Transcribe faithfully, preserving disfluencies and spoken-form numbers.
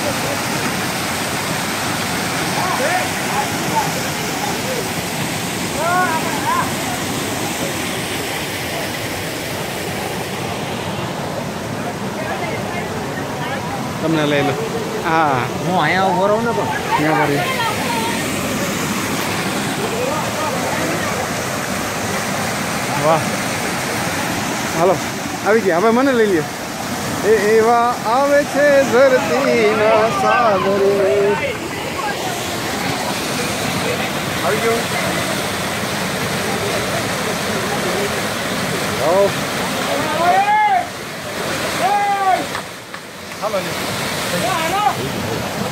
તમને લઈ લો હા હું અહીંયા ઉભો રહું ને પણ ત્યાં ભરી વાહ હાલો આવી ગયા હવે મને લઈ લે એ એવા આવે છે ધરતીના સાગરે આવી ગયો હાલો હાલો